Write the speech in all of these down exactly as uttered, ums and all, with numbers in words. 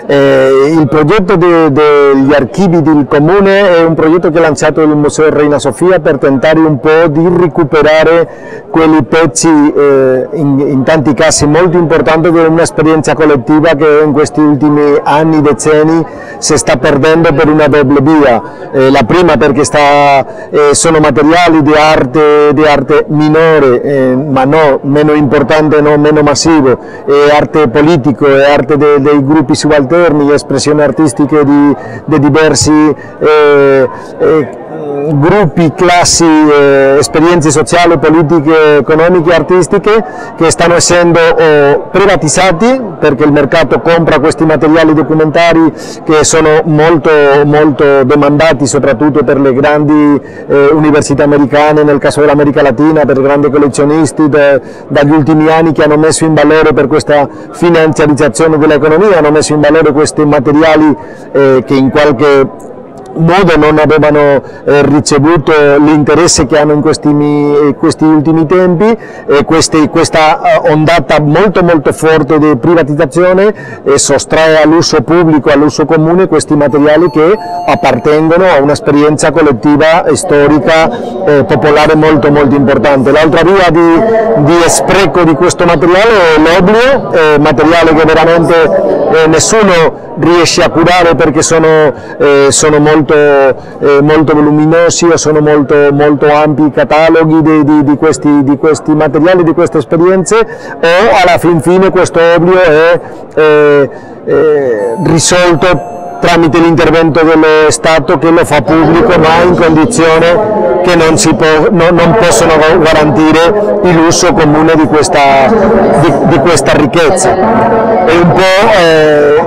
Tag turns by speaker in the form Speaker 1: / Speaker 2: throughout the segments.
Speaker 1: Eh, il progetto de, degli archivi del comune è un progetto che ha lanciato il Museo Reina Sofia per tentare un po' di recuperare quei pezzi, eh, in, in tanti casi molto importanti, di un'esperienza collettiva che in questi ultimi anni, decenni, si sta perdendo per una doppia via. Eh, la prima perché sta, eh, sono materiali di arte, di arte minore, eh, ma no, meno importante, no, meno massivo, è arte politico, è arte de, dei gruppi subalterni, espressioni artistiche di, di diversi eh, eh, gruppi, classi, eh, esperienze sociali, politiche, economiche, artistiche, che stanno essendo oh, privatizzati perché il mercato compra questi materiali documentari che sono molto, molto demandati, soprattutto per le grandi eh, università americane, nel caso dell'America Latina, per grandi collezionisti de, dagli ultimi anni, che hanno messo in valore, per questa finanziarizzazione dell'economia, hanno messo in valore questi materiali eh, che in qualche modo non avevano eh, ricevuto l'interesse che hanno in questi, in questi ultimi tempi, e questi, questa ondata molto molto forte di privatizzazione eh, sottrae all'uso pubblico, all'uso comune, questi materiali che appartengono a un'esperienza collettiva e storica eh, popolare molto molto importante. L'altra via di, di spreco di questo materiale è l'oblio, eh, materiale che veramente eh, nessuno riesce a curare perché sono, eh, sono molto, eh, molto voluminosi, o sono molto, molto ampi i cataloghi di, di, di, questi, di questi materiali, di queste esperienze, o alla fin fine questo oblio è eh, eh, risolto tramite l'intervento dello Stato, che lo fa pubblico ma in condizione che non, si può, no, non possono garantire l'uso comune di questa, di, di questa ricchezza. È un po' eh,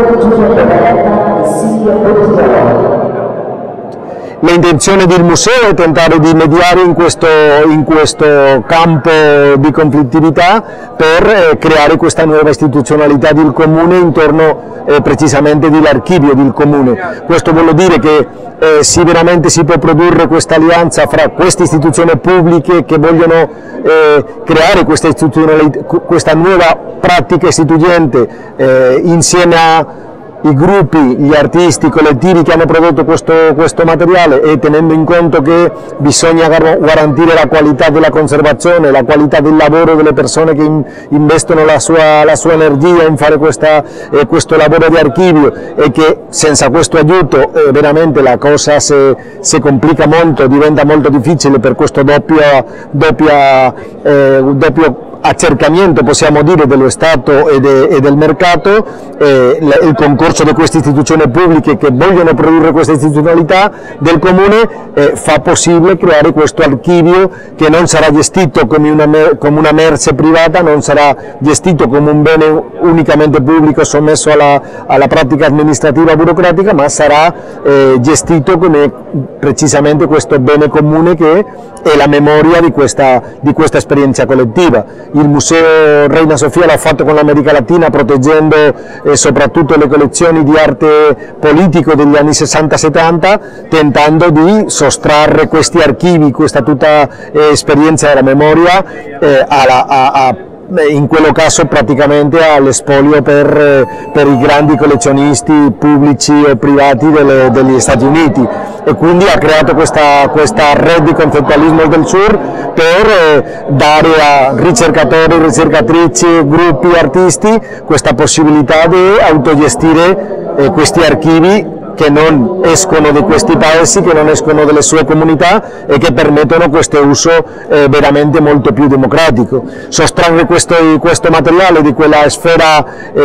Speaker 1: l'intenzione del museo è tentare di mediare in questo, in questo campo di conflittività per eh, creare questa nuova istituzionalità del comune intorno eh, precisamente dell'archivio del comune. Questo vuol dire che eh, sì, veramente si può produrre questa alleanza fra queste istituzioni pubbliche che vogliono eh, creare questa, questa nuova pratica istituente eh, insieme a i gruppi, gli artisti, i collettivi che hanno prodotto questo, questo materiale, e tenendo in conto che bisogna garantire la qualità della conservazione, la qualità del lavoro delle persone che in, investono la sua, la sua energia in fare questa, eh, questo lavoro di archivio, e che senza questo aiuto eh, veramente la cosa si, si complica molto, diventa molto difficile per questo doppio, doppia, eh, doppio accercamento, possiamo dire, dello Stato e, de, e del mercato. Eh, il concorso di queste istituzioni pubbliche che vogliono produrre questa istituzionalità del comune eh, fa possibile creare questo archivio che non sarà gestito come una, come una merce privata, non sarà gestito come un bene unicamente pubblico sommesso alla, alla pratica amministrativa burocratica, ma sarà eh, gestito come precisamente questo bene comune che è la memoria di questa, di questa esperienza collettiva. Il Museo Reina Sofia l'ha fatto con l'America Latina, proteggendo eh, soprattutto le collezioni di arte politico degli anni sessanta settanta, tentando di sottrarre questi archivi, questa tutta eh, esperienza della memoria, eh, alla, a, a in quello caso praticamente all'espolio per, per i grandi collezionisti pubblici o privati delle, degli Stati Uniti, e quindi ha creato questa, questa rete di concettualismo del Sur per eh, dare a ricercatori, ricercatrici, gruppi, artisti questa possibilità di autogestire eh, questi archivi che non escono di questi paesi, che non escono dalle sue comunità, e che permettono questo uso eh, veramente molto più democratico. Sottrarre questo, questo materiale di quella sfera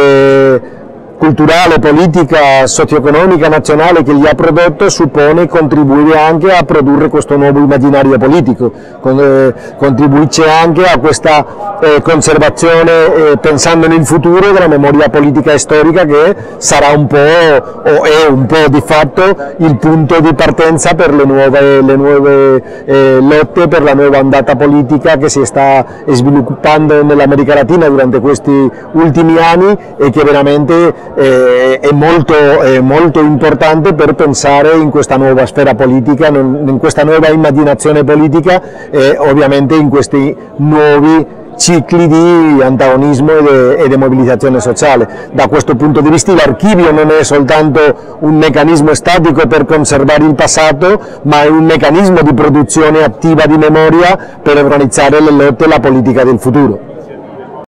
Speaker 1: eh, culturale, politica, socio-economica, nazionale che gli ha prodotto, suppone contribuire anche a produrre questo nuovo immaginario politico, con, eh, contribuisce anche a questa eh, conservazione, eh, pensando nel futuro, della memoria politica e storica, che sarà un po', o è un po' di fatto, il punto di partenza per le nuove, le nuove eh, lotte, per la nuova ondata politica che si sta sviluppando nell'America Latina durante questi ultimi anni, e che veramente Eh, è, molto, è molto importante per pensare in questa nuova sfera politica, in questa nuova immaginazione politica, e ovviamente in questi nuovi cicli di antagonismo e di mobilizzazione sociale. Da questo punto di vista l'archivio non è soltanto un meccanismo statico per conservare il passato, ma è un meccanismo di produzione attiva di memoria per organizzare le lotte e la politica del futuro.